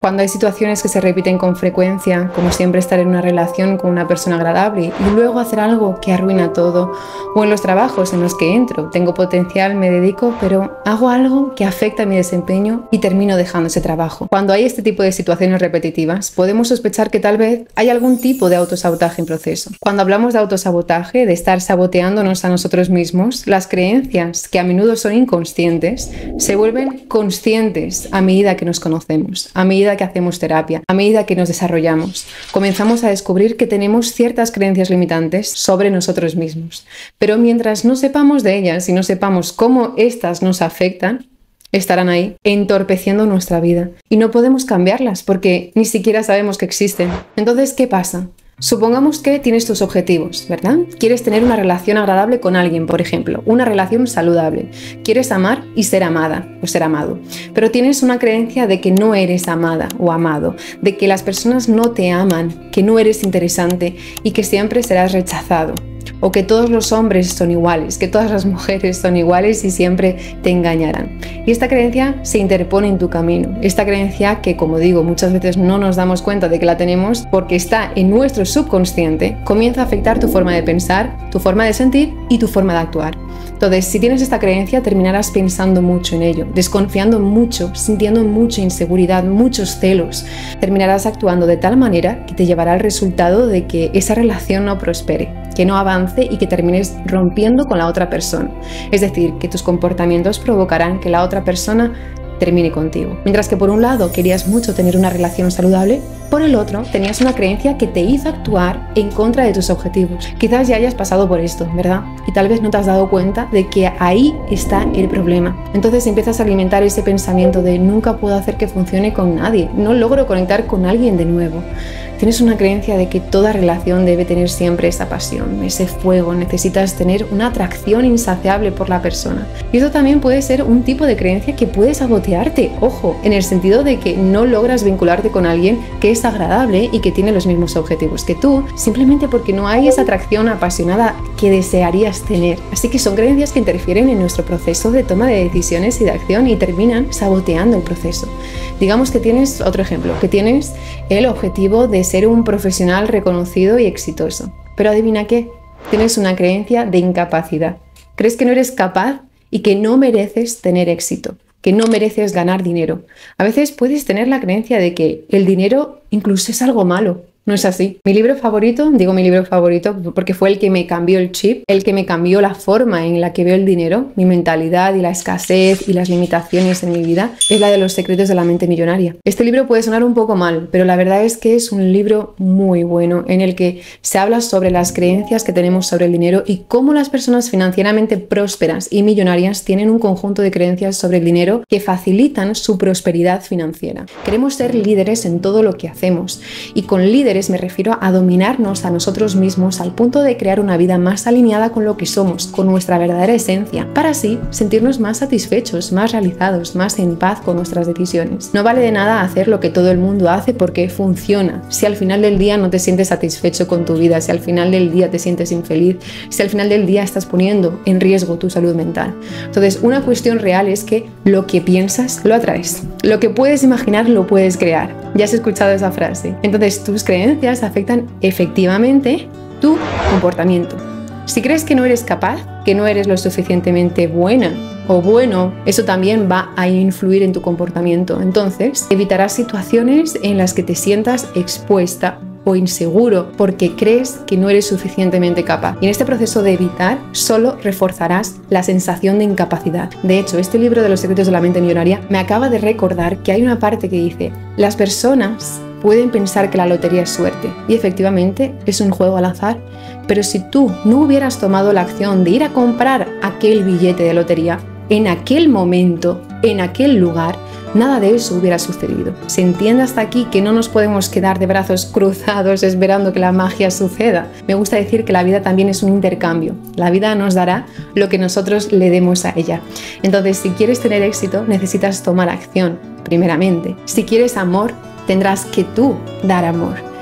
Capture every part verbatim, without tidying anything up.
Cuando hay situaciones que se repiten con frecuencia, como siempre estar en una relación con una persona agradable y luego hacer algo que arruina todo, o en los trabajos en los que entro, tengo potencial, me dedico, pero hago algo que afecta a mi desempeño y termino dejando ese trabajo. Cuando hay este tipo de situaciones repetitivas, podemos sospechar que tal vez hay algún tipo de autosabotaje en proceso. Cuando hablamos de autosabotaje, de estar saboteándonos a nosotros mismos, las creencias, que a menudo son inconscientes, se vuelven conscientes a medida que nos conocemos, a medida que hacemos terapia, a medida que nos desarrollamos. Comenzamos a descubrir que tenemos ciertas creencias limitantes sobre nosotros mismos. Pero mientras no sepamos de ellas y no sepamos cómo éstas nos afectan, estarán ahí, entorpeciendo nuestra vida. Y no podemos cambiarlas porque ni siquiera sabemos que existen. Entonces, ¿qué pasa? Supongamos que tienes tus objetivos, ¿verdad? Quieres tener una relación agradable con alguien, por ejemplo, una relación saludable. Quieres amar y ser amada o ser amado. Pero tienes una creencia de que no eres amada o amado, de que las personas no te aman, que no eres interesante y que siempre serás rechazado. O que todos los hombres son iguales, que todas las mujeres son iguales y siempre te engañarán. Y esta creencia se interpone en tu camino. Esta creencia que, como digo, muchas veces no nos damos cuenta de que la tenemos porque está en nuestro subconsciente, comienza a afectar tu forma de pensar, tu forma de sentir y tu forma de actuar. Entonces, si tienes esta creencia, terminarás pensando mucho en ello, desconfiando mucho, sintiendo mucha inseguridad, muchos celos. Terminarás actuando de tal manera que te llevará al resultado de que esa relación no prospere, que no avance y que termines rompiendo con la otra persona. Es decir, que tus comportamientos provocarán que la otra persona termine contigo. Mientras que por un lado querías mucho tener una relación saludable, por el otro tenías una creencia que te hizo actuar en contra de tus objetivos. Quizás ya hayas pasado por esto, ¿verdad? Y tal vez no te has dado cuenta de que ahí está el problema. Entonces empiezas a alimentar ese pensamiento de nunca puedo hacer que funcione con nadie, no logro conectar con alguien de nuevo. Tienes una creencia de que toda relación debe tener siempre esa pasión, ese fuego, necesitas tener una atracción insaciable por la persona. Y eso también puede ser un tipo de creencia que puede sabotearte, ojo, en el sentido de que no logras vincularte con alguien que es agradable y que tiene los mismos objetivos que tú, simplemente porque no hay esa atracción apasionada que desearías tener. Así que son creencias que interfieren en nuestro proceso de toma de decisiones y de acción y terminan saboteando el proceso. Digamos que tienes, otro ejemplo, que tienes el objetivo de ser un profesional reconocido y exitoso. Pero adivina qué, tienes una creencia de incapacidad. Crees que no eres capaz y que no mereces tener éxito, que no mereces ganar dinero. A veces puedes tener la creencia de que el dinero incluso es algo malo. No es así. Mi libro favorito, digo mi libro favorito porque fue el que me cambió el chip, el que me cambió la forma en la que veo el dinero, mi mentalidad y la escasez y las limitaciones en mi vida, es la de Los secretos de la mente millonaria. Este libro puede sonar un poco mal, pero la verdad es que es un libro muy bueno en el que se habla sobre las creencias que tenemos sobre el dinero y cómo las personas financieramente prósperas y millonarias tienen un conjunto de creencias sobre el dinero que facilitan su prosperidad financiera. Queremos ser líderes en todo lo que hacemos y con líderes me refiero a dominarnos a nosotros mismos al punto de crear una vida más alineada con lo que somos, con nuestra verdadera esencia, para así sentirnos más satisfechos, más realizados, más en paz con nuestras decisiones. No vale de nada hacer lo que todo el mundo hace porque funciona. Si al final del día no te sientes satisfecho con tu vida, si al final del día te sientes infeliz, si al final del día estás poniendo en riesgo tu salud mental. Entonces, una cuestión real es que lo que piensas lo atraes. Lo que puedes imaginar lo puedes crear. Ya has escuchado esa frase. Entonces, tus creencias afectan efectivamente tu comportamiento. Si crees que no eres capaz, que no eres lo suficientemente buena o bueno, eso también va a influir en tu comportamiento. Entonces, evitarás situaciones en las que te sientas expuesta o inseguro porque crees que no eres suficientemente capaz. Y en este proceso de evitar, solo reforzarás la sensación de incapacidad. De hecho, este libro de Los secretos de la mente millonaria me acaba de recordar que hay una parte que dice: las personas pueden pensar que la lotería es suerte, y efectivamente es un juego al azar, pero si tú no hubieras tomado la acción de ir a comprar aquel billete de lotería, en aquel momento, en aquel lugar, nada de eso hubiera sucedido. ¿Se entiende hasta aquí que no nos podemos quedar de brazos cruzados esperando que la magia suceda? Me gusta decir que la vida también es un intercambio. La vida nos dará lo que nosotros le demos a ella. Entonces, si quieres tener éxito, necesitas tomar acción, primeramente. Si quieres amor, tendrás que tú dar amor.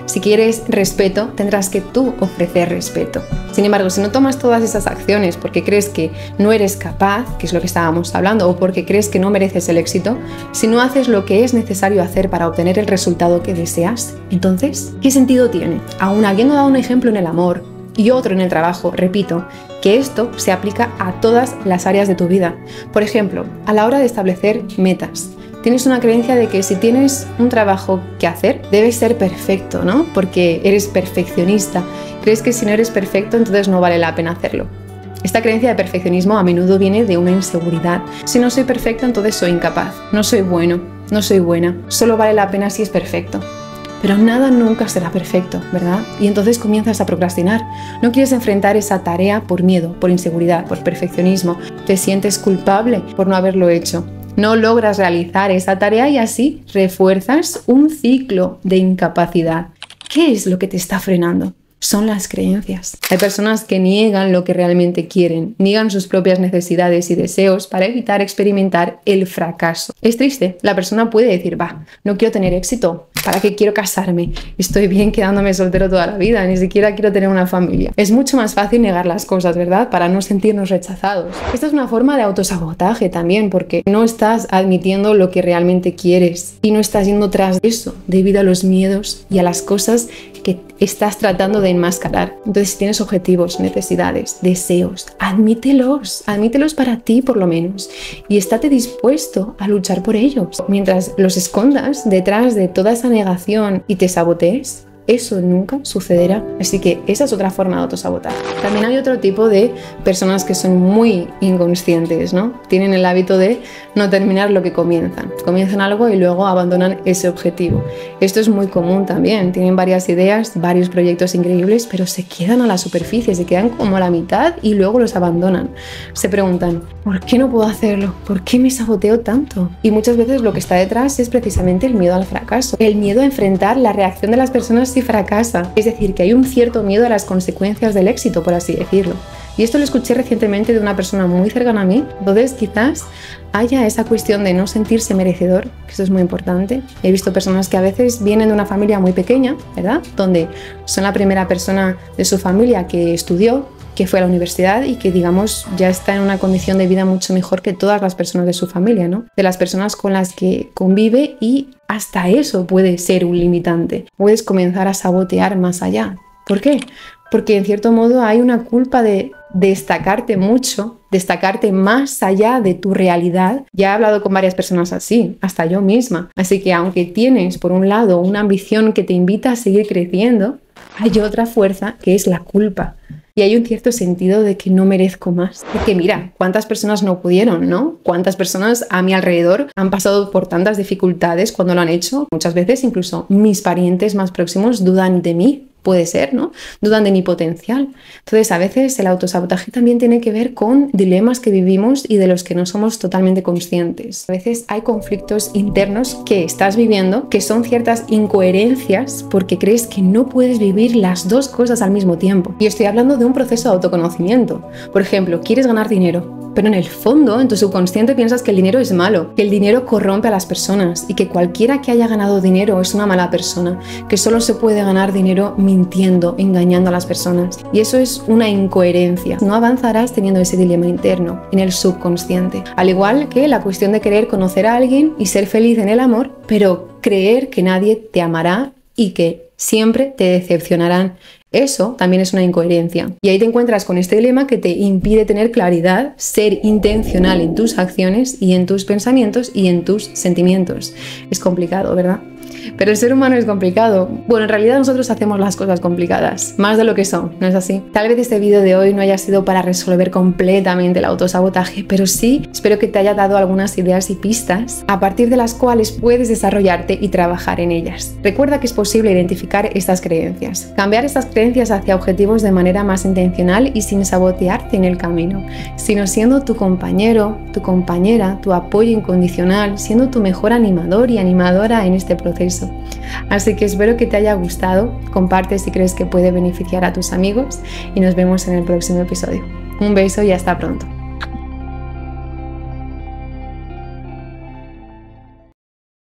Si quieres respeto, tendrás que tú ofrecer respeto. Sin embargo, si no tomas todas esas acciones porque crees que no eres capaz, que es lo que estábamos hablando, o porque crees que no mereces el éxito, si no haces lo que es necesario hacer para obtener el resultado que deseas, entonces, ¿qué sentido tiene? Aún habiendo dado un ejemplo en el amor y otro en el trabajo, repito, que esto se aplica a todas las áreas de tu vida. Por ejemplo, a la hora de establecer metas. Tienes una creencia de que si tienes un trabajo que hacer, debes ser perfecto, ¿no? Porque eres perfeccionista. Crees que si no eres perfecto, entonces no vale la pena hacerlo. Esta creencia de perfeccionismo a menudo viene de una inseguridad. Si no soy perfecto, entonces soy incapaz. No soy bueno, no soy buena. Solo vale la pena si es perfecto. Pero nada nunca será perfecto, ¿verdad? Y entonces comienzas a procrastinar. No quieres enfrentar esa tarea por miedo, por inseguridad, por perfeccionismo. Te sientes culpable por no haberlo hecho. No logras realizar esa tarea y así refuerzas un ciclo de incapacidad. ¿Qué es lo que te está frenando? Son las creencias. Hay personas que niegan lo que realmente quieren, niegan sus propias necesidades y deseos para evitar experimentar el fracaso. Es triste, la persona puede decir, va, no quiero tener éxito, ¿para qué quiero casarme? Estoy bien quedándome soltero toda la vida, ni siquiera quiero tener una familia. Es mucho más fácil negar las cosas, ¿verdad? Para no sentirnos rechazados. Esta es una forma de autosabotaje también, porque no estás admitiendo lo que realmente quieres y no estás yendo tras eso debido a los miedos y a las cosas que estás tratando de enmascarar. Entonces, si tienes objetivos, necesidades, deseos, admítelos, admítelos para ti por lo menos y estate dispuesto a luchar por ellos. Mientras los escondas detrás de toda esa negación y te sabotees, eso nunca sucederá. Así que esa es otra forma de autosabotar. También hay otro tipo de personas que son muy inconscientes, ¿no? Tienen el hábito de no terminar lo que comienzan. Comienzan algo y luego abandonan ese objetivo. Esto es muy común también. Tienen varias ideas, varios proyectos increíbles, pero se quedan a la superficie, se quedan como a la mitad y luego los abandonan. Se preguntan, ¿por qué no puedo hacerlo? ¿Por qué me saboteo tanto? Y muchas veces lo que está detrás es precisamente el miedo al fracaso. El miedo a enfrentar la reacción de las personas si fracasa. Es decir, que hay un cierto miedo a las consecuencias del éxito, por así decirlo. Y esto lo escuché recientemente de una persona muy cercana a mí. Entonces quizás haya esa cuestión de no sentirse merecedor, que eso es muy importante. He visto personas que a veces vienen de una familia muy pequeña, ¿verdad? Donde son la primera persona de su familia que estudió, que fue a la universidad y que, digamos, ya está en una condición de vida mucho mejor que todas las personas de su familia, ¿no? De las personas con las que convive, y hasta eso puede ser un limitante. Puedes comenzar a sabotear más allá. ¿Por qué? Porque en cierto modo hay una culpa de destacarte mucho, destacarte más allá de tu realidad. Ya he hablado con varias personas así, hasta yo misma. Así que aunque tienes, por un lado, una ambición que te invita a seguir creciendo, hay otra fuerza que es la culpa. Y hay un cierto sentido de que no merezco más. Porque mira, ¿cuántas personas no pudieron, no? ¿Cuántas personas a mi alrededor han pasado por tantas dificultades cuando lo han hecho? Muchas veces incluso mis parientes más próximos dudan de mí. Puede ser, ¿no? Dudan de mi potencial. Entonces, a veces el autosabotaje también tiene que ver con dilemas que vivimos y de los que no somos totalmente conscientes. A veces hay conflictos internos que estás viviendo que son ciertas incoherencias porque crees que no puedes vivir las dos cosas al mismo tiempo. Y estoy hablando de un proceso de autoconocimiento. Por ejemplo, quieres ganar dinero, pero en el fondo, en tu subconsciente, piensas que el dinero es malo, que el dinero corrompe a las personas y que cualquiera que haya ganado dinero es una mala persona, que solo se puede ganar dinero mintiendo, engañando a las personas. Y eso es una incoherencia. No avanzarás teniendo ese dilema interno en el subconsciente. Al igual que la cuestión de querer conocer a alguien y ser feliz en el amor, pero creer que nadie te amará y que siempre te decepcionarán. Eso también es una incoherencia. Y ahí te encuentras con este dilema que te impide tener claridad, ser intencional en tus acciones y en tus pensamientos y en tus sentimientos. Es complicado, ¿verdad? Pero el ser humano es complicado. Bueno, en realidad nosotros hacemos las cosas complicadas, más de lo que son, ¿no es así? Tal vez este vídeo de hoy no haya sido para resolver completamente el autosabotaje, pero sí espero que te haya dado algunas ideas y pistas a partir de las cuales puedes desarrollarte y trabajar en ellas. Recuerda que es posible identificar estas creencias, cambiar estas creencias hacia objetivos de manera más intencional y sin sabotearte en el camino, sino siendo tu compañero, tu compañera, tu apoyo incondicional, siendo tu mejor animador y animadora en este proceso. Así que espero que te haya gustado, comparte si crees que puede beneficiar a tus amigos y nos vemos en el próximo episodio. Un beso y hasta pronto.